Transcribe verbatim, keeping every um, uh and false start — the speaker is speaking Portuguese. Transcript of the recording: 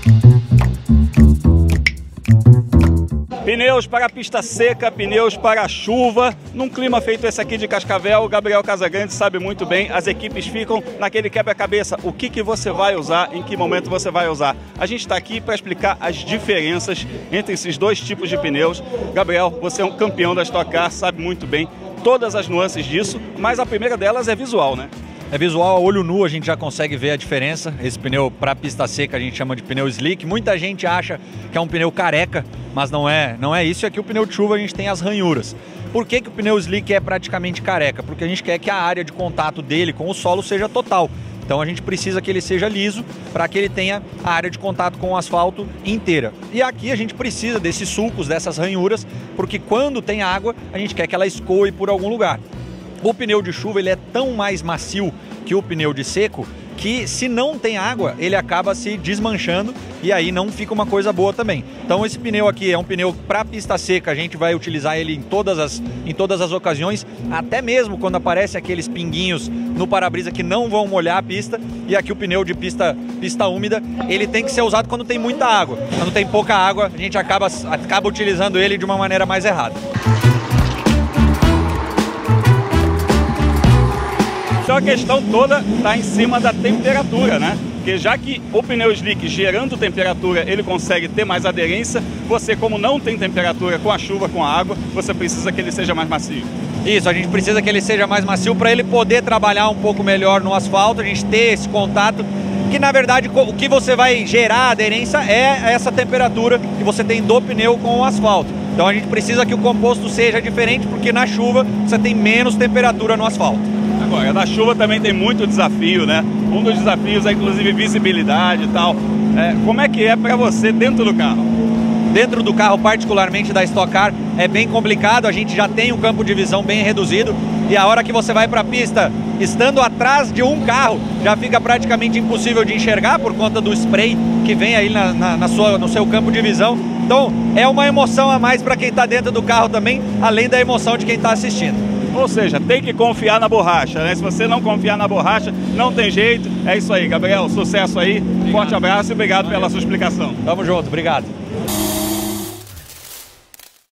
Pneus para pista seca, pneus para chuva. Num clima feito esse aqui de Cascavel, o Gabriel Casagrande sabe muito bem, as equipes ficam naquele quebra-cabeça. O que, que você vai usar, em que momento você vai usar. A gente está aqui para explicar as diferenças entre esses dois tipos de pneus. Gabriel, você é um campeão da Stock Car, sabe muito bem todas as nuances disso, mas a primeira delas é visual, né? É visual, a olho nu a gente já consegue ver a diferença. Esse pneu para pista seca a gente chama de pneu slick. Muita gente acha que é um pneu careca, mas não é, não é isso. E aqui o pneu de chuva a gente tem as ranhuras. Por que que o pneu slick é praticamente careca? Porque a gente quer que a área de contato dele com o solo seja total. Então a gente precisa que ele seja liso para que ele tenha a área de contato com o asfalto inteira. E aqui a gente precisa desses sulcos, dessas ranhuras, porque quando tem água a gente quer que ela escoe por algum lugar. O pneu de chuva ele é tão mais macio que o pneu de seco que, se não tem água, ele acaba se desmanchando e aí não fica uma coisa boa também. Então esse pneu aqui é um pneu para pista seca, a gente vai utilizar ele em todas as, em todas as ocasiões, até mesmo quando aparecem aqueles pinguinhos no para-brisa que não vão molhar a pista. E aqui o pneu de pista, pista úmida, ele tem que ser usado quando tem muita água. Quando tem pouca água, a gente acaba, acaba utilizando ele de uma maneira mais errada. Então a questão toda está em cima da temperatura, né? Porque já que o pneu slick, gerando temperatura, ele consegue ter mais aderência, você, como não tem temperatura com a chuva, com a água, você precisa que ele seja mais macio. Isso, a gente precisa que ele seja mais macio para ele poder trabalhar um pouco melhor no asfalto, a gente ter esse contato, que na verdade o que você vai gerar aderência é essa temperatura que você tem do pneu com o asfalto. Então a gente precisa que o composto seja diferente, porque na chuva você tem menos temperatura no asfalto. Agora, na chuva também tem muito desafio, né? Um dos desafios é inclusive visibilidade e tal. É, como é que é para você dentro do carro? Dentro do carro, particularmente da Stock Car, é bem complicado, a gente já tem um campo de visão bem reduzido e a hora que você vai para a pista, estando atrás de um carro, já fica praticamente impossível de enxergar por conta do spray que vem aí na, na, na sua, no seu campo de visão. Então é uma emoção a mais para quem está dentro do carro também, além da emoção de quem está assistindo. Ou seja, tem que confiar na borracha, né? Se você não confiar na borracha, não tem jeito. É isso aí, Gabriel, sucesso aí, obrigado. Forte abraço e obrigado Valeu. Pela sua explicação. Tamo junto, obrigado.